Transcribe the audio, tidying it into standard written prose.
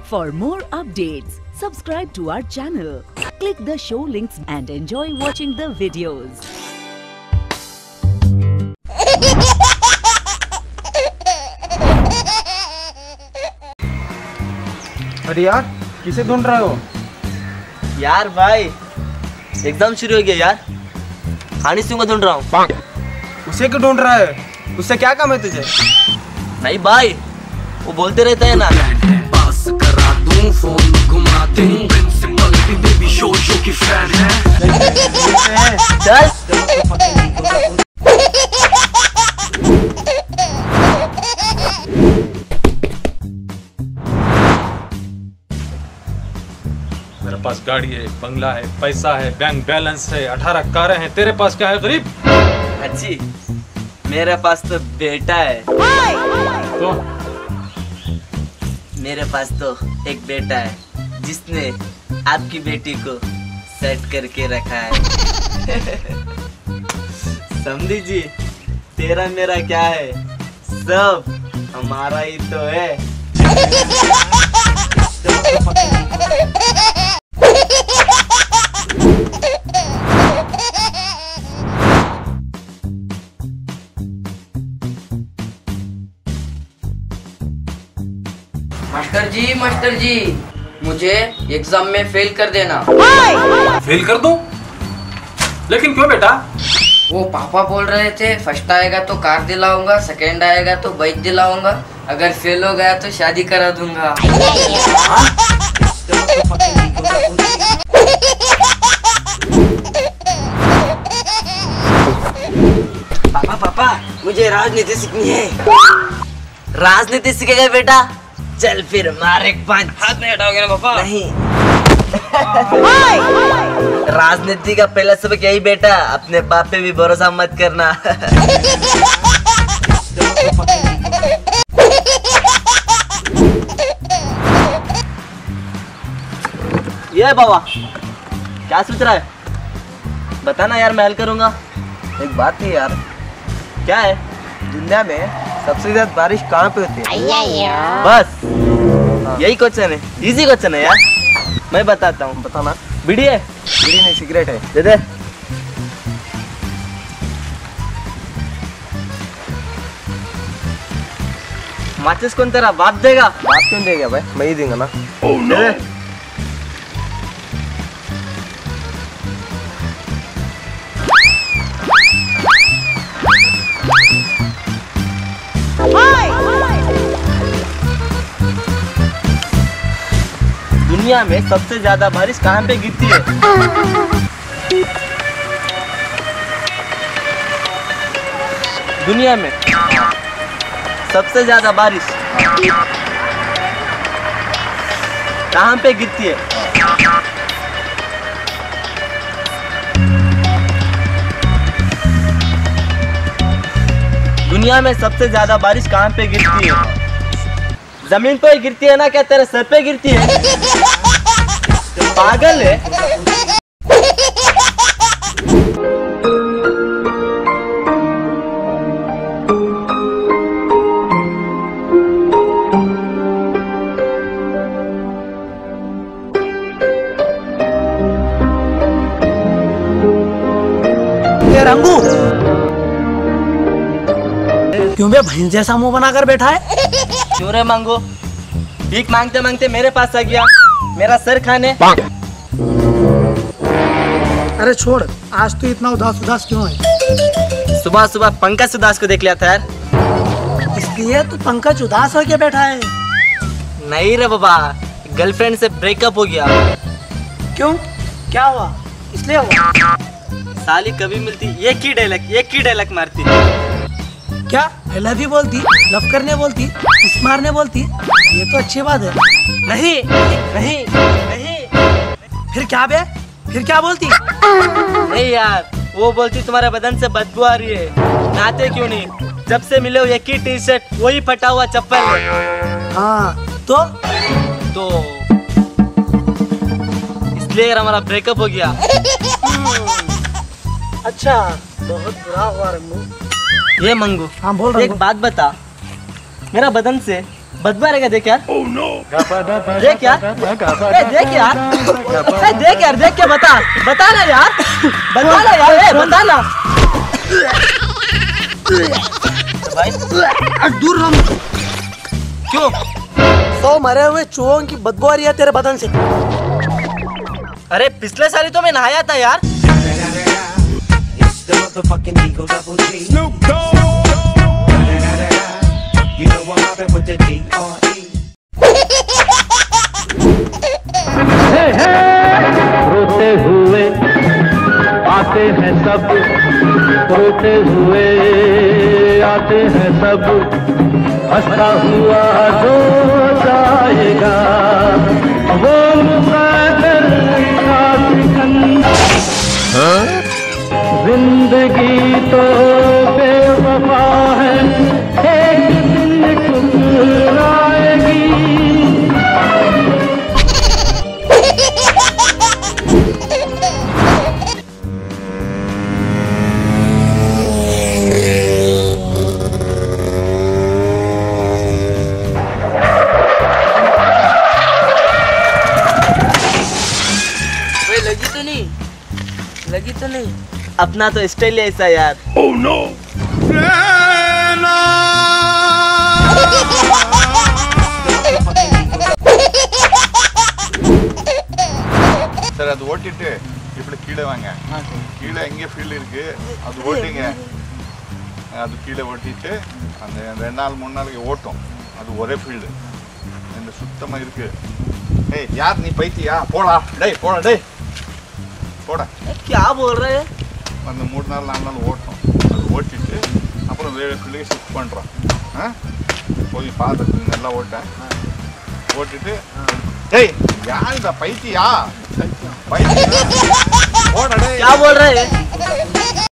For more updates, subscribe to our channel, click the show links and enjoy watching the videos. अरे यार, किसे ढूंढ रहे हो? यार भाई, एग्जाम शुरू हो गया यार। हानी सिंह को ढूंढ रहा हूँ। उसे क्यों ढूंढ रहा है? उससे क्या काम है तुझे? नहीं भाई, वो बोलते रहता है ना। पास करा दूं, फोन घुमा दूं, प्रिंसिपल भी बेबी शो की फैन है। चल। मेरे पास गाड़ी है, बंगला है, पैसा है, बैंक बैलेंस है, 18 कारें हैं। तेरे पास क्या है गरीब? अच्छी, मेरे पास तो बेटा है। तो मेरे पास तो एक बेटा है जिसने आपकी बेटी को सेट करके रखा है। समझी जी, तेरा मेरा क्या है, सब हमारा ही तो है। मास्टर जी, मुझे एग्जाम में फेल कर देना। फेल कर दूं? लेकिन क्यों बेटा? वो पापा बोल रहे थे फर्स्ट आएगा तो कार दिलाऊंगा, सेकंड आएगा तो बाइक दिलाऊंगा, अगर फेल हो गया तो शादी करा दूंगा। पापा, मुझे राजनीति सीखनी है। राजनीति सीखेगा बेटा? चल फिर मार एक पंच। हाथ में हटाओगे ना पापा? नहीं। राजनीति का पहला सबक यही बेटा, अपने बाप पे भी भरोसा मत करना। ये बाबा, क्या सोच रहा है? बताना यार, मैं हल करूंगा। एक बात है यार, क्या है? दुनिया में सबसे ज्यादा बारिश कहाँ पे होती है? बस यही क्वेश्चन है, इजी क्वेश्चन है यार। मैं बताता हूँ। बताना। बीड़ी है? बीड़ी नहीं, सिगरेट है। दे दे। माचिस कौन तेरा बाप देगा? बाप क्यों देगा भाई, मैं ही दूंगा ना। दे दे। दुनिया में सबसे ज्यादा बारिश कहाँ पे गिरती है? दुनिया में सबसे ज्यादा बारिश कहाँ पे गिरती है? दुनिया में सबसे ज्यादा बारिश कहाँ पे गिरती है? जमीन पे गिरती है ना, क्या तेरे सर पे गिरती है? पागल है। ये रंगू क्यों बे भैंस जैसा मुंह बनाकर बैठा है? क्यों रे मांगो, भीख मांगते मांगते मेरे पास आ गया मेरा सर खाने। अरे छोड़, आज तो इतना उदास क्यों है? सुबह सुबह पंकज उदास को देख लिया था यार, इसलिए तू पंकज उदास होके बैठा है? नहीं रे बाबा, गर्लफ्रेंड से ब्रेकअप हो गया। क्यों, क्या हुआ? इसलिए हुआ? साली कभी मिलती एक ही डायलॉग मारती। क्या आई लव यू बोलती, लव करने बोलती, किस मारने बोलती? ये तो अच्छी बात है। नहीं नहीं नहीं। फिर क्या बे, फिर क्या बोलती? नहीं यार, वो बोलती तुम्हारे बदन से बदबू आ रही है। नहाते क्यों नहीं? जब से मिले हो एक ही टी शर्ट, वही फटा हुआ चप्पल। हाँ तो इसलिए हमारा ब्रेकअप हो गया। अच्छा, बहुत बुरा हुआ रंगू। ये मंगू, हाँ बोल रहा एक बात बता, मेरा बदन से बदबू आ रहेगा देख यार। देख यार, देख यार, देख यार, देख के बता ना यार, बता ना यार, बता ना भाई। दूर रहो। क्यों? 100 मरे हुए चूहों की बदबू आ रही है तेरे बदन से। अरे पिछले साल ही तो मैं नहाया था यार। रोते हुए आते हैं सब, रोते हुए आते हैं सब, हंसता हुआ जो जाएगा वो मुकद्दर का सिकंदर। जिंदगी तो बेवफा है, एक दिन ठुकराएगी। लगी तो नहीं? अपना तो स्टाइल है ऐसा यार। Oh no! சார் அது ஓட்டிட்டு இப்படி கீழே வாங்க. கீழே எங்கே ஃபீல்டு இருக்கு அது ஓட்டிங்க. அது கீழே ஓட்டிட்டு அந்த 2 நாள் 3 நாளைக்கு ஓட்டும். அது ஒரே ஃபீல்டு இந்த சுத்தமாக இருக்கு. ஏய் யார் நீ பைத்தியா? போடா டேய், போடா டேய், போடா. क्या बोल रहे हैं? அந்த 3 நாள் 4 நாள் ஓட்டும். அது ஓட்டிட்டு அப்புறம் வேறு ஃபீல்டுக்கு ஷிஃப்ட் பண்ணுறோம். போய் பார்த்துட்டு நல்லா ஓட்டேன். ஓட்டிட்டு டேய் யார் இந்த பைத்தியா? பைத்தியா? போடா டேய். क्या बोल रहे हैं?